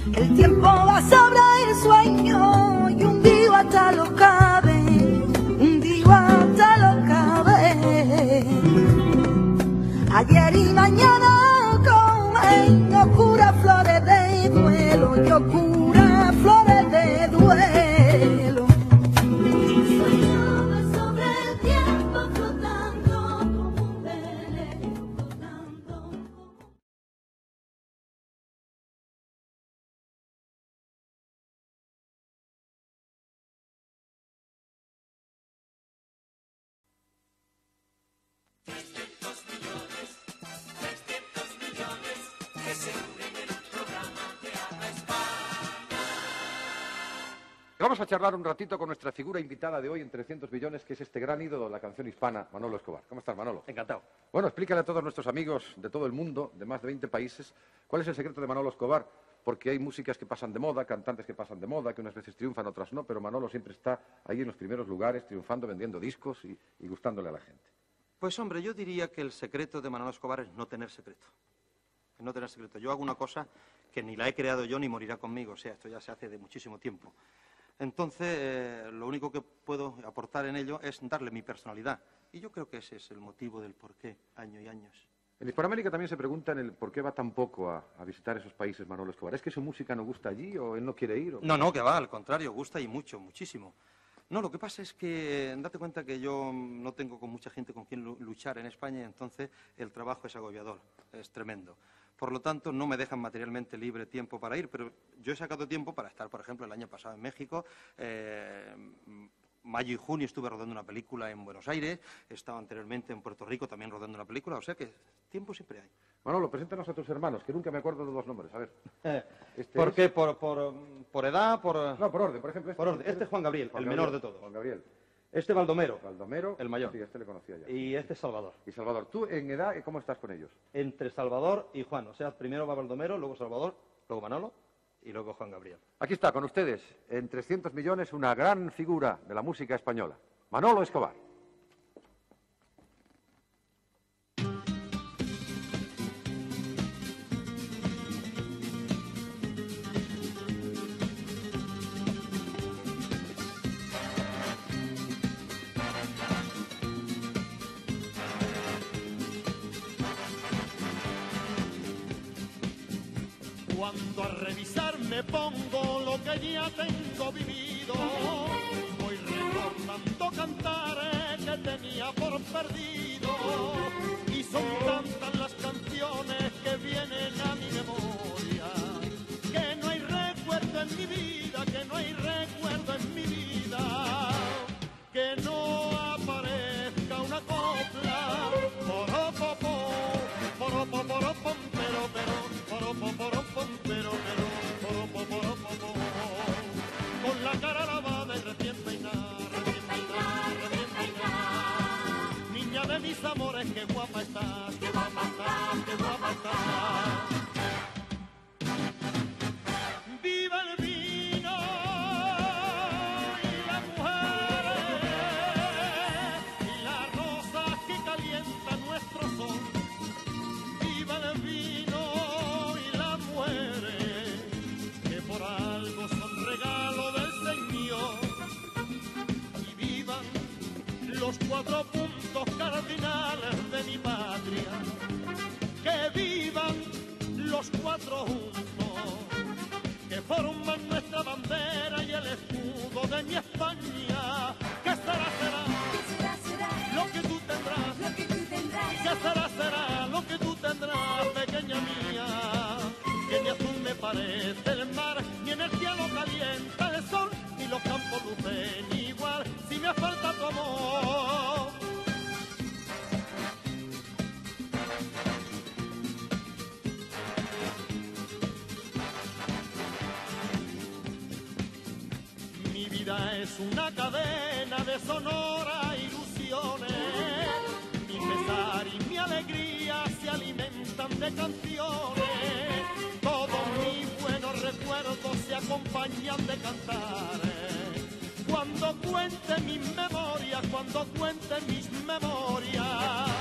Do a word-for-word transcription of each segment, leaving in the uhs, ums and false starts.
El tiempo va sobre el sueño y un día hasta lo cabe, un día hasta lo cabe. Ayer y mañana comen oscuras flores de duelo y oscuras flores de duelo. Soñaba sobre el tiempo flotando como un velero flotando. Vamos a charlar un ratito con nuestra figura invitada de hoy en trescientos millones, que es este gran ídolo de la canción hispana, Manolo Escobar. ¿Cómo estás, Manolo? Encantado. Bueno, explícale a todos nuestros amigos de todo el mundo, de más de veinte países, cuál es el secreto de Manolo Escobar, porque hay músicas que pasan de moda, cantantes que pasan de moda, que unas veces triunfan, otras no, pero Manolo siempre está ahí en los primeros lugares, triunfando, vendiendo discos y, y gustándole a la gente. Pues hombre, yo diría que el secreto de Manolo Escobar es no tener secreto. Es no tener secreto. Yo hago una cosa que ni la he creado yo ni morirá conmigo, o sea, esto ya se hace de muchísimo tiempo. Entonces, eh, lo único que puedo aportar en ello es darle mi personalidad. Y yo creo que ese es el motivo del porqué, años y años. En Hispanoamérica también se preguntan el por qué va tan poco a, a visitar esos países Manolo Escobar. ¿Es que su música no gusta allí o él no quiere ir? O... No, no, que va, al contrario, gusta y mucho, muchísimo. No, lo que pasa es que, date cuenta que yo no tengo con mucha gente con quien luchar en España y entonces el trabajo es agobiador, es tremendo. Por lo tanto, no me dejan materialmente libre tiempo para ir, pero yo he sacado tiempo para estar, por ejemplo, el año pasado en México. Eh, mayo y junio estuve rodando una película en Buenos Aires, he estado anteriormente en Puerto Rico también rodando una película, o sea que tiempo siempre hay. Manolo, preséntanos a tus hermanos, que nunca me acuerdo de los nombres, a ver. Eh, Este ¿Por es- qué? ¿Por, por, por edad? Por... No, por orden, por ejemplo. Por orden. Este es Juan Gabriel, Juan el Gabriel, menor de todos. Juan Gabriel. Este Baldomero, Baldomero. el mayor. Sí, este le conocía ya. Y este es Salvador. Y Salvador, ¿tú en edad cómo estás con ellos? Entre Salvador y Juan, o sea, primero va Baldomero, luego Salvador, luego Manolo y luego Juan Gabriel. Aquí está, con ustedes, en trescientos millones, una gran figura de la música española, Manolo Escobar. Cuando a revisar me pongo lo que ya tengo vivido, voy recordando cantares que tenía por perdido, y son tantas las canciones que vienen a mi memoria, que no hay recuerdo en mi vida, que no hay recuerdo en mi vida, que no aparezca una copla, poropopó, poropopó, pero, pero, poropopó, pero, pero, poropopó, con la cara lavada y recién peinada, recién peinada, recién peinada. Niña de mis amores, qué guapa estás, qué guapa estás, qué guapa estás. Viva el vino y las mujeres, y las rosas que calientan nuestro sol. Viva el vino y las mujeres, que por algo son regalo del Señor. Y vivan los cuatro puntos cardinales de mi patria, que vivan los cuatro juntos, que forman nuestra bandera y el escudo de mi España. ¿Qué será, será? ¿Qué será, será? Lo que tú tendrás. Lo que tú tendrás. ¿Qué será, será? Lo que tú tendrás, pequeña mía. Que ni azul me parece el mar, ni en el cielo calienta el sol, ni los campos lucen igual, si me falta tu amor. Mi vida es una cadena de sonoras ilusiones, mi pesar y mi alegría se alimentan de canciones, todos mis buenos recuerdos se acompañan de cantares. Cuando cuente mis memorias, cuando cuente mis memorias,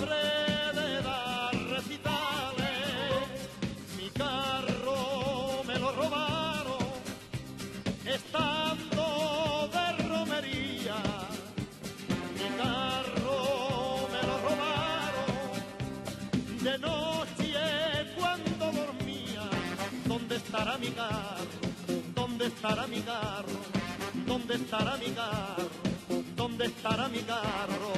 habré de dar recitales, mi carro me mi carro? ¿Dónde estará mi carro? ¿Dónde estará mi carro? ¿Dónde estará mi carro?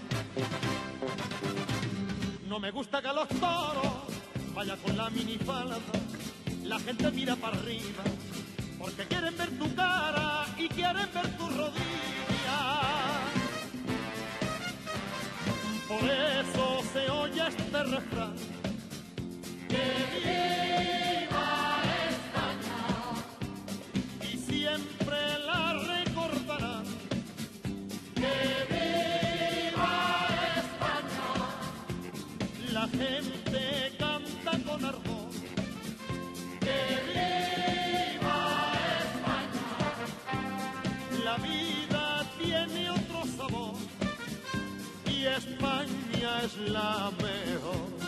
No me gusta que los toros vaya con la minifalda. La gente mira para arriba porque quieren ver tu cara y quieren ver tu rodilla. Por eso se oye este refrán: que viva España, y siempre la recordarán. Que viva España, la gente canta con ardor. Que viva España, la vida tiene otro sabor y España es la mejor.